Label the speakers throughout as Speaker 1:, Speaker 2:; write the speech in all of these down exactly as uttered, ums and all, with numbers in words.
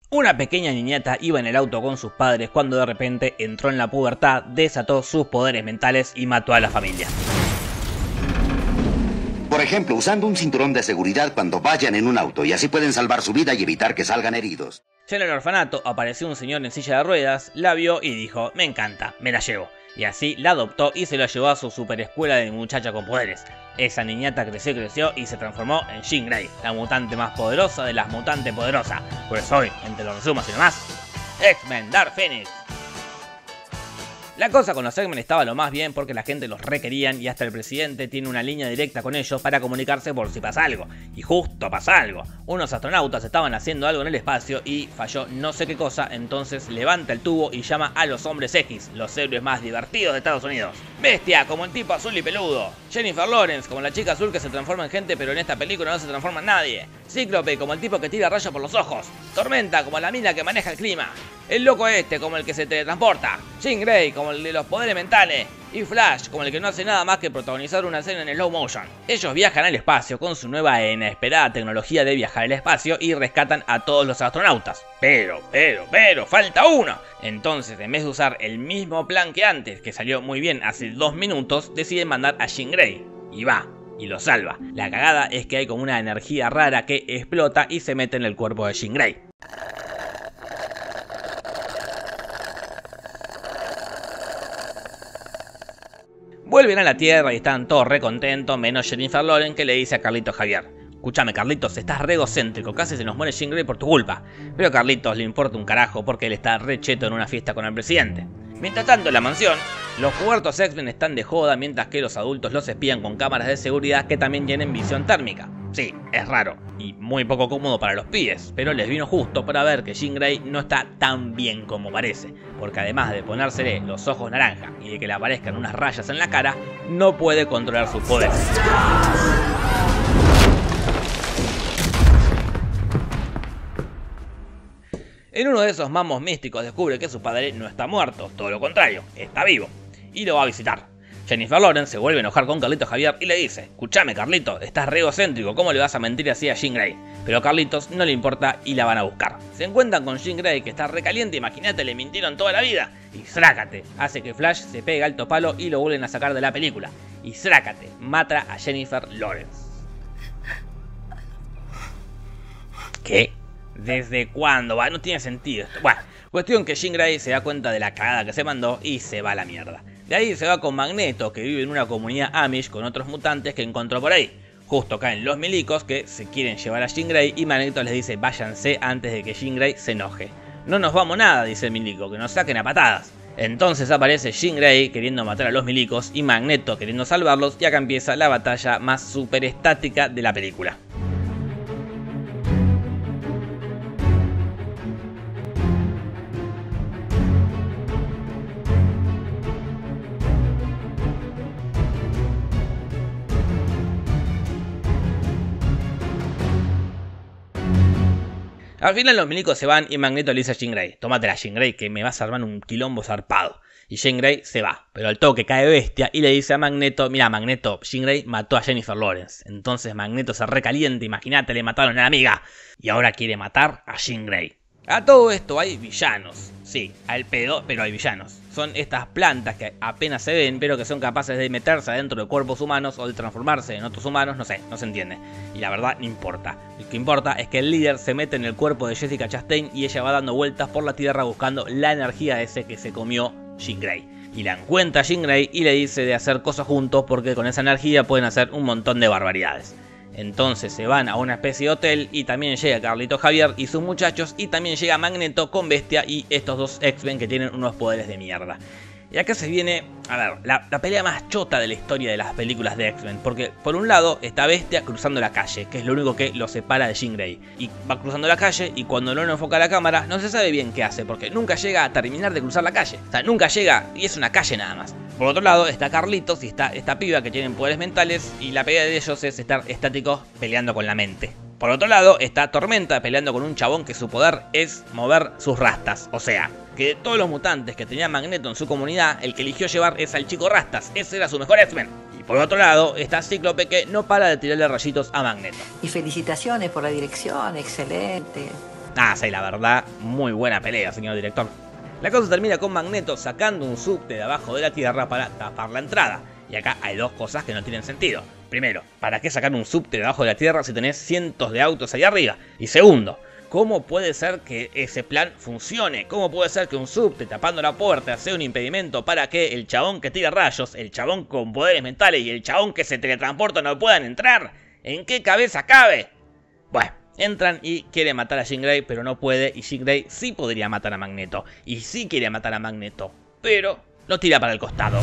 Speaker 1: Una pequeña niñata iba en el auto con sus padres cuando de repente entró en la pubertad, desató sus poderes mentales y mató a la familia.
Speaker 2: Por ejemplo, usando un cinturón de seguridad cuando vayan en un auto, y así pueden salvar su vida y evitar que salgan heridos.
Speaker 1: Ya en el orfanato apareció un señor en silla de ruedas, la vio y dijo, me encanta, me la llevo. Y así la adoptó y se la llevó a su super escuela de muchacha con poderes. Esa niñata creció y creció y se transformó en Jean Grey, la mutante más poderosa de las mutantes poderosas. Pues hoy, entre los resumos y demás, X-Men Dark Phoenix. La cosa con los X-Men estaba lo más bien porque la gente los requerían y hasta el presidente tiene una línea directa con ellos para comunicarse por si pasa algo. Y justo pasa algo. Unos astronautas estaban haciendo algo en el espacio y falló no sé qué cosa, entonces levanta el tubo y llama a los Hombres X, los héroes más divertidos de Estados Unidos. Bestia, como el tipo azul y peludo. Jennifer Lawrence, como la chica azul que se transforma en gente pero en esta película no se transforma en nadie. Cíclope, como el tipo que tira rayos por los ojos. Tormenta, como la mina que maneja el clima. El loco este, como el que se teletransporta. Jean Grey, como el de los poderes mentales. Y Flash, como el que no hace nada más que protagonizar una escena en slow motion. Ellos viajan al espacio con su nueva e inesperada tecnología de viajar al espacio y rescatan a todos los astronautas. Pero, pero, pero, falta uno. Entonces, en vez de usar el mismo plan que antes, que salió muy bien hace dos minutos, deciden mandar a Jean Grey. Y va, y lo salva. La cagada es que hay como una energía rara que explota y se mete en el cuerpo de Jean Grey. Vuelven a la Tierra y están todos re contentos, menos Jennifer Lawrence, que le dice a Carlitos Javier: escuchame Carlitos, estás re egocéntrico, casi se nos muere Jean Grey por tu culpa. Pero a Carlitos le importa un carajo porque él está re cheto en una fiesta con el presidente. Mientras tanto en la mansión, los pubertos X-Men están de joda mientras que los adultos los espían con cámaras de seguridad que también tienen visión térmica. Sí, es raro y muy poco cómodo para los pibes, pero les vino justo para ver que Jean Grey no está tan bien como parece, porque además de ponérsele los ojos naranja y de que le aparezcan unas rayas en la cara, no puede controlar sus poderes. En uno de esos mamos místicos descubre que su padre no está muerto, todo lo contrario, está vivo, y lo va a visitar. Jennifer Lawrence se vuelve a enojar con Carlitos Javier y le dice: escuchame Carlitos, estás re egocéntrico, ¿cómo le vas a mentir así a Jean Grey? Pero a Carlitos no le importa y la van a buscar. Se encuentran con Jean Grey que está recaliente, imagínate, le mintieron toda la vida. Y zrácate, hace que Flash se pegue alto palo y lo vuelven a sacar de la película. Y zrácate, mata a Jennifer Lawrence. ¿Qué? ¿Desde cuándo? Va, no tiene sentido esto. Bueno, cuestión que Jean Grey se da cuenta de la cagada que se mandó y se va a la mierda. De ahí se va con Magneto, que vive en una comunidad Amish con otros mutantes que encontró por ahí. Justo caen los milicos que se quieren llevar a Jean Grey y Magneto les dice: váyanse antes de que Jean Grey se enoje. No nos vamos nada, dice el milico, que nos saquen a patadas. Entonces aparece Jean Grey queriendo matar a los milicos y Magneto queriendo salvarlos, y acá empieza la batalla más super estática de la película. Al final los milicos se van y Magneto le dice a Jean Grey: tómatela Jean Grey, que me vas a armar un quilombo zarpado. Y Jean Grey se va, pero al toque cae Bestia y le dice a Magneto: mira Magneto, Jean Grey mató a Jennifer Lawrence. Entonces Magneto se recalienta, imagínate, le mataron a la amiga. Y ahora quiere matar a Jean Grey. A todo esto hay villanos. Sí, al pedo, pero hay villanos. Son estas plantas que apenas se ven, pero que son capaces de meterse adentro de cuerpos humanos o de transformarse en otros humanos, no sé, no se entiende. Y la verdad, no importa. Lo que importa es que el líder se mete en el cuerpo de Jessica Chastain y ella va dando vueltas por la tierra buscando la energía ese que se comió Jean Grey. Y la encuentra Jean Grey y le dice de hacer cosas juntos porque con esa energía pueden hacer un montón de barbaridades. Entonces se van a una especie de hotel y también llega Carlitos Javier y sus muchachos, y también llega Magneto con Bestia y estos dos X-Men que tienen unos poderes de mierda. Y acá se viene, a ver, la, la pelea más chota de la historia de las películas de X-Men, porque por un lado está Bestia cruzando la calle, que es lo único que lo separa de Jean Grey, y va cruzando la calle y cuando no lo enfoca la cámara no se sabe bien qué hace, porque nunca llega a terminar de cruzar la calle, o sea, nunca llega y es una calle nada más. Por otro lado está Carlitos y está esta piba que tienen poderes mentales y la pelea de ellos es estar estáticos peleando con la mente. Por otro lado está Tormenta peleando con un chabón que su poder es mover sus rastas, o sea, que de todos los mutantes que tenía Magneto en su comunidad, el que eligió llevar es al chico rastas, ese era su mejor X-Men. Y por otro lado está Cíclope, que no para de tirarle rayitos a Magneto.
Speaker 3: Y felicitaciones por la dirección, excelente.
Speaker 1: Ah, sí, la verdad, muy buena pelea, señor director. La cosa termina con Magneto sacando un subte de abajo de la Tierra para tapar la entrada. Y acá hay dos cosas que no tienen sentido. Primero, ¿para qué sacar un subte de abajo de la Tierra si tenés cientos de autos ahí arriba? Y segundo, ¿cómo puede ser que ese plan funcione? ¿Cómo puede ser que un subte tapando la puerta sea un impedimento para que el chabón que tira rayos, el chabón con poderes mentales y el chabón que se teletransporta no puedan entrar? ¿En qué cabeza cabe? Bueno, entran y quiere matar a Jean Grey, pero no puede, y Jean Grey sí podría matar a Magneto. Y sí quiere matar a Magneto, pero lo tira para el costado.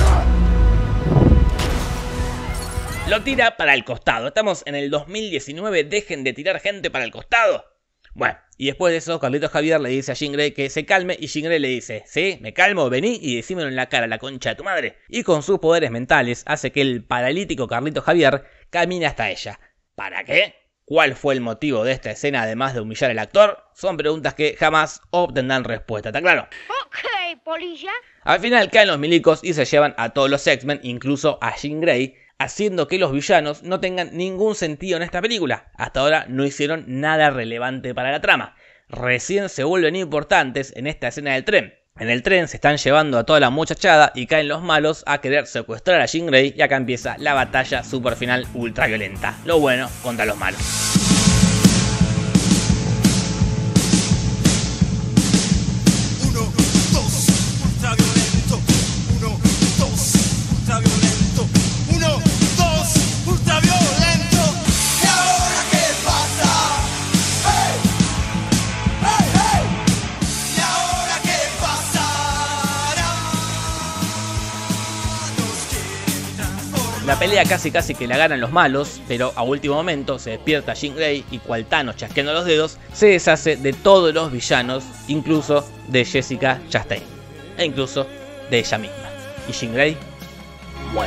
Speaker 1: Lo tira para el costado. Estamos en el dos mil diecinueve, dejen de tirar gente para el costado. Bueno, y después de eso, Carlitos Javier le dice a Jean Grey que se calme, y Jean Grey le dice, sí, me calmo, vení y decímelo en la cara, la concha de tu madre. Y con sus poderes mentales hace que el paralítico Carlitos Javier camine hasta ella. ¿Para qué? ¿Cuál fue el motivo de esta escena además de humillar al actor? Son preguntas que jamás obtendrán respuesta, ¿está claro?
Speaker 3: Ok, polilla.
Speaker 1: Al final caen los milicos y se llevan a todos los X-Men, incluso a Jean Grey, haciendo que los villanos no tengan ningún sentido en esta película. Hasta ahora no hicieron nada relevante para la trama. Recién se vuelven importantes en esta escena del tren. En el tren se están llevando a toda la muchachada y caen los malos a querer secuestrar a Jean Grey, y acá empieza la batalla super final ultra violenta. Lo bueno contra los malos.
Speaker 4: Uno, dos, ultra violento. Uno, dos, ultra violento. Uno, dos, ultra violento. ¿Y ahora qué pasa? ¡Hey! ¡Hey, hey! ¿Y ahora qué pasará? Nos quieren transformar.
Speaker 1: La pelea casi casi que la ganan los malos, pero a último momento se despierta Jean Grey y, cual Thanos chasqueando los dedos, se deshace de todos los villanos, incluso de Jessica Chastain, e incluso de ella misma. Y Jean Grey muere.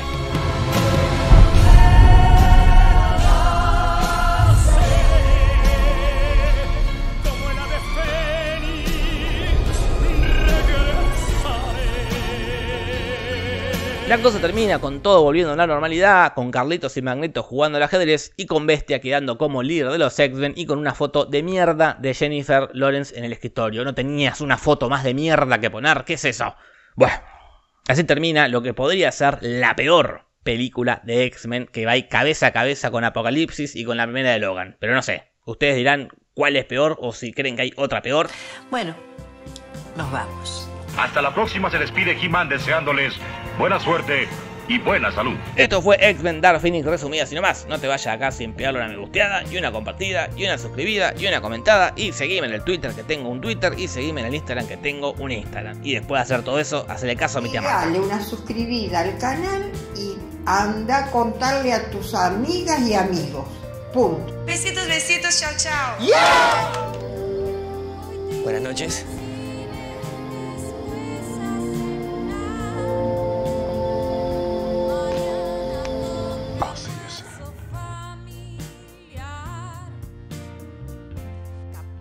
Speaker 1: La cosa termina con todo volviendo a la normalidad, con Carlitos y Magneto jugando al ajedrez y con Bestia quedando como líder de los X-Men y con una foto de mierda de Jennifer Lawrence en el escritorio. ¿No tenías una foto más de mierda que poner? ¿Qué es eso? Bueno, así termina lo que podría ser la peor película de X-Men, que va ahí cabeza a cabeza con Apocalipsis y con la primera de Logan. Pero no sé, ustedes dirán cuál es peor o si creen que hay otra peor.
Speaker 5: Bueno, nos vamos.
Speaker 6: Hasta la próxima, se despide He-Man deseándoles buena suerte y buena salud.
Speaker 1: Esto fue X-Men Dark Phoenix resumida así nomás. No te vayas acá sin pegarle una me gusteada, y una compartida, y una suscribida, y una comentada. Y seguime en el Twitter que tengo un Twitter, y seguime en el Instagram que tengo un Instagram. Y después de hacer todo eso, hacerle caso a mi tía Marta.
Speaker 7: Dale una suscribida al canal y anda a contarle a tus amigas y amigos. Punto.
Speaker 8: Besitos, besitos, chao, chao.
Speaker 7: ¡Yeah!
Speaker 5: Buenas noches.